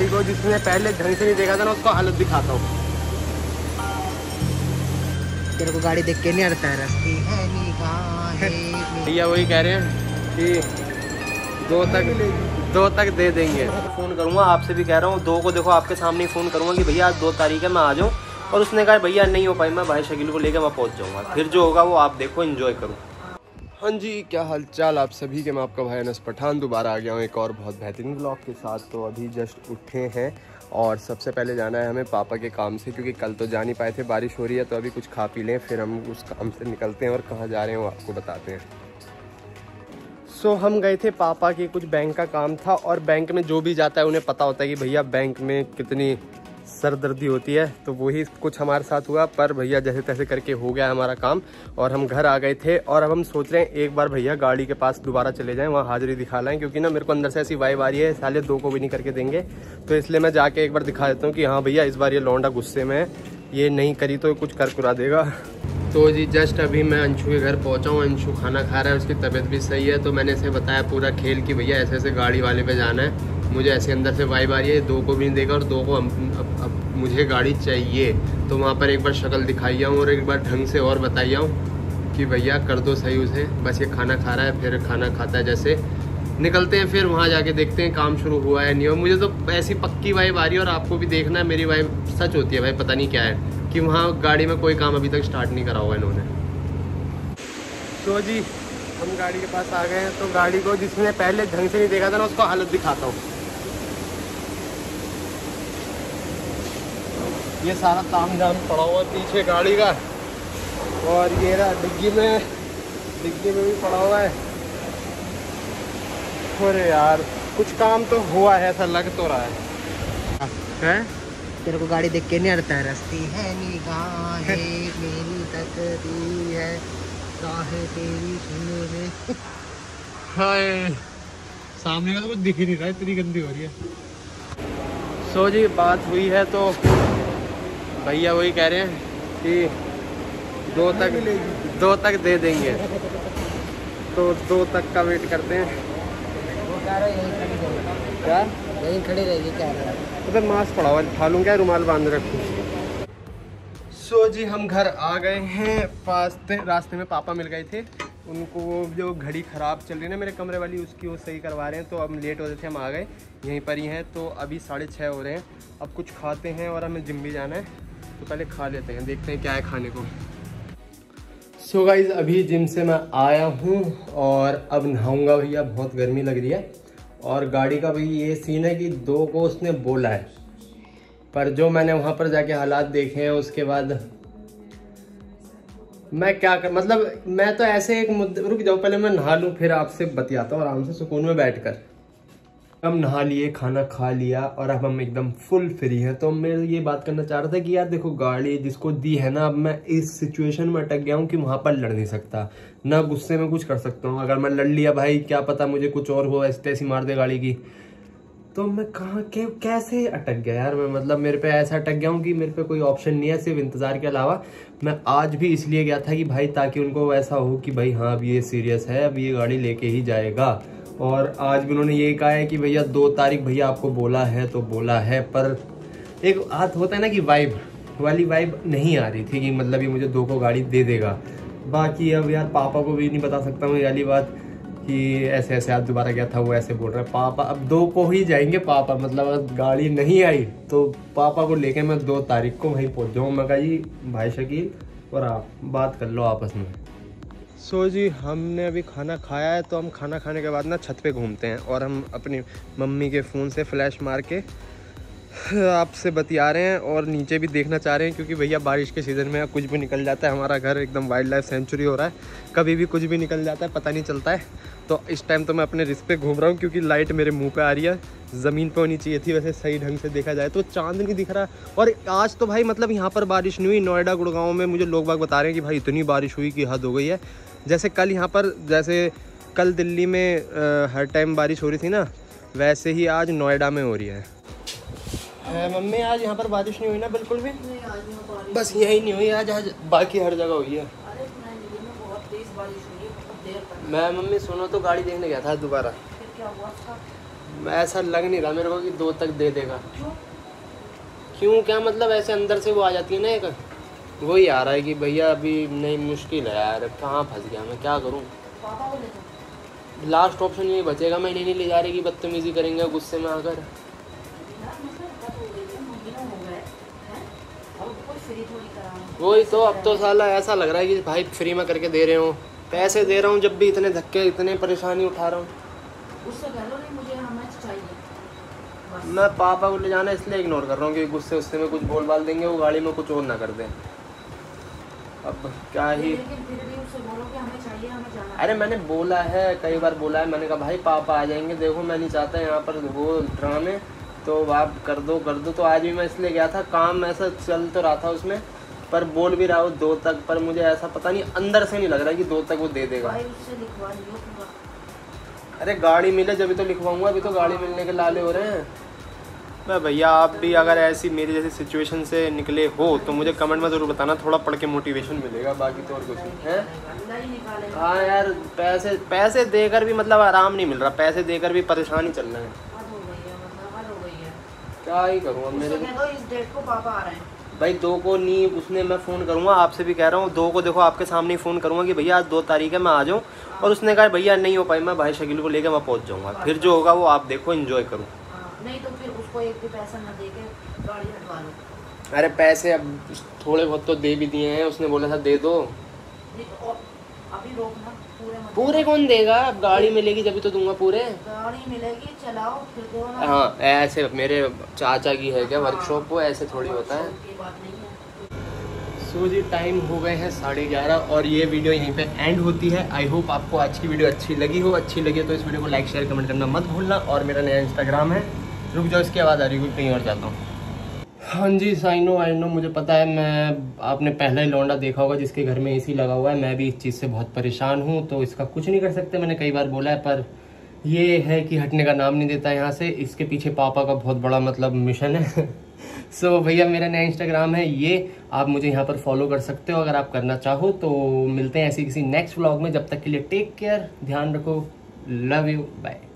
को जिसने पहले ढंग से नहीं देखा था ना उसको हालत दिखाता हूँ। तेरे को गाड़ी देख के नहीं अड़ता है रास्ते है निगाहें। भैया वही कह रहे हैं कि दो तक दे देंगे। फ़ोन करूँगा, आपसे भी कह रहा हूँ, 2 को देखो आपके सामने ही फ़ोन करूँगा कि भैया आज 2 तारीख है मैं आ जाऊँ। और उसने कहा भैया नहीं हो पाई, मैं भाई शकील को लेकर मैं पहुँच जाऊँगा। फिर जो होगा वो आप देखो, एंजॉय करो। हाँ जी, क्या हाल चाल आप सभी के। मैं आपका भाई अनस पठान दोबारा आ गया हूँ एक और बहुत बेहतरीन ब्लॉग के साथ। तो अभी जस्ट उठे हैं और सबसे पहले जाना है हमें पापा के काम से, क्योंकि कल तो जा नहीं पाए थे, बारिश हो रही है। तो अभी कुछ खा पी लें, फिर हम उस काम से निकलते हैं और कहाँ जा रहे हैं वो आपको बताते हैं। सो हम गए थे, पापा के कुछ बैंक का काम था। और बैंक में जो भी जाता है उन्हें पता होता है कि भैया बैंक में कितनी सरदर्दी होती है। तो वही कुछ हमारे साथ हुआ, पर भैया जैसे तैसे करके हो गया हमारा काम और हम घर आ गए थे। और अब हम सोच रहे हैं एक बार भैया गाड़ी के पास दोबारा चले जाएं, वहाँ हाजिरी दिखा लाएं, क्योंकि ना मेरे को अंदर से ऐसी वाइब आ रही है साले 2 को भी नहीं करके देंगे। तो इसलिए मैं जाके एक बार दिखा देता हूँ कि हाँ भैया इस बार ये लौंडा गुस्से में है, ये नहीं करी तो कुछ कर कुरा देगा। तो जी जस्ट अभी मैं अंशु के घर पहुंचा हूँ। अंशु खाना खा रहा है, उसकी तबीयत भी सही है। तो मैंने इसे बताया पूरा खेल कि भैया ऐसे ऐसे गाड़ी वाले पे जाना है, मुझे ऐसे अंदर से वाइब आ रही है, 2 को भी नहीं देगा और 2 को अब मुझे गाड़ी चाहिए। तो वहाँ पर एक बार शक्ल दिखाई आऊँ और एक बार ढंग से और बताई आऊँ कि भैया कर दो सही उसे। बस ये खाना खा रहा है, फिर खाना खाता है जैसे निकलते हैं, फिर वहाँ जाके देखते हैं काम शुरू हुआ है नहीं हुआ। मुझे तो ऐसी पक्की वाइब आ रही है और आपको भी देखना है, मेरी वाइब सच होती है भाई, पता नहीं क्या है कि वहाँ गाड़ी में कोई काम अभी तक स्टार्ट नहीं करा हुआ इन्होंने। तो जी हम गाड़ी के पास आ गए हैं। तो गाड़ी को जिसने पहले ढंग से नहीं देखा था ना उसको हालत दिखाता हूँ। ये सारा ताम झाम पड़ा हुआ पीछे गाड़ी का, और ये रहा डिग्गी में भी पड़ा हुआ है। अरे यार कुछ काम तो हुआ है, ऐसा लग तो रहा है। तेरे को गाड़ी देख के नहीं अड़ता है रास्ते है निगाहें मेरी तकदीर है राहें तेरी सुनने में। हाय सामने का तो कुछ दिख ही नहीं रहा है, इतनी गंदी हो रही है। सो जी बात हुई है तो भैया वही कह रहे हैं कि 2 तक दे देंगे। तो 2 तक का वेट करते हैं। वो कह रहा है यहीं खड़ी रहेगी। क्या यहीं खड़ी रहेगी कह रहा है। उधर मास्क पड़ा हुआ खा लूँ क्या, रुमाल बांध रखूँ। सो जी हम घर आ गए हैं। रास्ते में पापा मिल गए थे, उनको वो जो घड़ी ख़राब चल रही है ना मेरे कमरे वाली, उसकी वो सही करवा रहे हैं। तो अब लेट हो रहे थे, हम आ गए, यहीं पर ही हैं। तो अभी 6:30 हो रहे हैं। अब कुछ खाते हैं और हमें जिम भी जाना है, तो पहले खा लेते हैं, देखते हैं क्या है खाने को। सो गाइज अभी जिम से मैं आया हूँ और अब नहाऊंगा भैया, बहुत गर्मी लग रही है। और गाड़ी का भी ये सीन है कि 2 को उसने बोला है, पर जो मैंने वहाँ पर जाके हालात देखे हैं उसके बाद मैं क्या कर, मतलब मैं तो ऐसे एक मुद्दे, रुक जाओ पहले मैं नहा लूँ फिर आपसे बतियाता हूँ आराम से सुकून में बैठकर। हम नहा लिए, खाना खा लिया और अब हम एकदम फुल फ्री हैं। तो मैं ये बात करना चाह रहा था कि यार देखो गाड़ी जिसको दी है ना, अब मैं इस सिचुएशन में अटक गया हूँ कि वहाँ पर लड़ नहीं सकता, ना गुस्से में कुछ कर सकता हूँ। अगर मैं लड़ लिया भाई क्या पता मुझे कुछ और हो, ऐसी तैसी मार दे गाड़ी की। तो मैं कहाँ के कैसे अटक गया यार मैं, मतलब मेरे पे ऐसा अटक गया हूँ कि मेरे पे कोई ऑप्शन नहीं है सिर्फ इंतज़ार के अलावा। मैं आज भी इसलिए गया था कि भाई ताकि उनको ऐसा हो कि भाई हाँ अब ये सीरियस है, अब ये गाड़ी लेके ही जाएगा। और आज भी उन्होंने यही कहा है कि भैया 2 तारीख भैया आपको बोला है तो बोला है। पर एक हाथ होता है ना कि वाइब वाली वाइब नहीं आ रही थी कि मतलब ये मुझे 2 को गाड़ी दे देगा। बाकी अब यार पापा को भी नहीं बता सकता हूँ ये वाली बात कि ऐसे ऐसे आज दोबारा गया था वो ऐसे बोल रहा है। पापा अब 2 को ही जाएंगे पापा, मतलब अगर गाड़ी नहीं आई तो पापा को लेके मैं 2 तारीख को वहीं पहुँच जाऊँ। मैं कहा जी भाई शकील और आप बात कर लो आपस में। सो जी हमने अभी खाना खाया है, तो हम खाना खाने के बाद ना छत पे घूमते हैं और हम अपनी मम्मी के फ़ोन से फ्लैश मार के आपसे बतिया रहे हैं और नीचे भी देखना चाह रहे हैं, क्योंकि भैया बारिश के सीज़न में कुछ भी निकल जाता है। हमारा घर एकदम वाइल्ड लाइफ सेंचुरी हो रहा है, कभी भी कुछ भी निकल जाता है, पता नहीं चलता है। तो इस टाइम तो मैं अपने रिस्क पे घूम रहा हूँ, क्योंकि लाइट मेरे मुंह पे आ रही है, ज़मीन पे होनी चाहिए थी वैसे सही ढंग से देखा जाए तो। चांद नहीं दिख रहा। और आज तो भाई मतलब यहाँ पर बारिश नहीं हुई, नोएडा गुड़गांव में मुझे लोग बाग बता रहे हैं कि भाई इतनी बारिश हुई कि हद हो गई है। जैसे कल यहाँ पर, जैसे कल दिल्ली में हर टाइम बारिश हो रही थी ना, वैसे ही आज नोएडा में हो रही है। मम्मी आज यहाँ पर बारिश नहीं हुई ना बिल्कुल भी? नहीं, आज यहाँ बारिश बस यही नहीं हुई आज बाकी हर जगह हुई है। अरे बहुत तेज बारिश हुई है, बहुत देर तक। मैं मम्मी सुनो तो गाड़ी देखने गया था दोबारा। फिर क्या हुआ उसका? ऐसा लग नहीं रहा मेरे को कि 2 तक दे देगा। क्यों क्या मतलब, ऐसे अंदर से वो आ जाती है ना एक, वही आ रहा है कि भैया अभी नहीं, मुश्किल है यार, कहाँ फंस गया मैं, क्या करूँ। लास्ट ऑप्शन यही बचेगा, मैं नहीं ले जा रही कि बदतमीजी करेंगे गुस्से में आकर। वही तो, अब तो साला ऐसा लग रहा है कि भाई फ्री में करके दे रहे हो, पैसे दे रहा हूँ जब भी इतने धक्के, इतने परेशानी उठा रहा हूँ। उससे कह लो नहीं मुझे हमें चाहिए। मैं पापा को ले जाना इसलिए इग्नोर कर रहा हूँ कि गुस्से उससे में कुछ बोल बाल देंगे, वो गाड़ी में कुछ और ना कर दें। अब क्या ही, लेकिन फिर भी उससे बोलो कि हमें चाहिए, हमें जाना। अरे मैंने बोला है, कई बार बोला है, मैंने कहा भाई पापा आ जाएंगे, देखो मैं नहीं चाहता यहाँ पर वो ड्रामे, तो आप कर दो। तो आज भी मैं इसलिए गया था, काम ऐसा चल तो रहा था उसमें, पर बोल भी रहा हूँ 2 तक, पर मुझे ऐसा पता नहीं, अंदर से नहीं लग रहा कि 2 तक वो दे देगा। भाई उससे लिखवा लियो पूरा। अरे गाड़ी मिले जब तो लिखवाऊंगा, अभी तो गाड़ी मिलने के लाले हो रहे हैं। मैं भैया आप भी अगर ऐसी मेरी जैसी सिचुएशन से निकले हो तो मुझे कमेंट में ज़रूर बताना, थोड़ा पढ़ के मोटिवेशन मिलेगा, बाकी तो और कुछ नहीं है। हाँ यार, पैसे देकर भी मतलब आराम नहीं मिल रहा, पैसे देकर भी परेशानी चल रहे हैं। क्या ही करूँ अब, मेरे इस डेट को पापा आ रहे हैं भाई। 2 को नहीं, उसने, मैं फ़ोन करूँगा, आपसे भी कह रहा हूँ 2 को, देखो आपके सामने ही फ़ोन करूँगा कि भैया आज 2 तारीख है, मैं आ जाऊँ, और उसने कहा भैया नहीं हो पाई, मैं भाई शकील को लेकर मैं पहुँच जाऊँगा, फिर जो होगा वो आप देखो, एंजॉय करूँ। नहीं तो फिर उसको एक भी पैसा न दे के गाड़ी हटवा लो। अरे पैसे अब थोड़े बहुत तो दे भी दिए हैं, उसने बोला था दे दो। अभी रोकना, पूरे कौन देगा, अब गाड़ी मिलेगी जब तो दूंगा पूरे। गाड़ी मिलेगी, चलाओ फिर दो ना। हाँ ऐसे मेरे चाचा की है क्या वर्कशॉप, वो ऐसे थोड़ी होता है। सो जी टाइम हो गए हैं 11:30 और ये वीडियो यहीं पे एंड होती है। आई होप आपको आज की वीडियो अच्छी लगी हो। अच्छी लगी तो इस वीडियो को लाइक शेयर कमेंट करना मत भूलना। और मेरा नया इंस्टाग्राम है, रुक जाओ इसकी आवाज़ आ रही है, कहीं और जाता हूँ। हाँ जी आई नो मुझे पता है, मैं आपने पहला ही लौंडा देखा होगा जिसके घर में एसी लगा हुआ है। मैं भी इस चीज़ से बहुत परेशान हूँ, तो इसका कुछ नहीं कर सकते, मैंने कई बार बोला है, पर ये है कि हटने का नाम नहीं देता यहाँ से। इसके पीछे पापा का बहुत बड़ा मतलब मिशन है। सो भैया मेरा नया इंस्टाग्राम है ये, आप मुझे यहाँ पर फॉलो कर सकते हो अगर आप करना चाहो तो। मिलते हैं ऐसी किसी नेक्स्ट व्लॉग में, जब तक के लिए टेक केयर, ध्यान रखो, लव यू, बाय।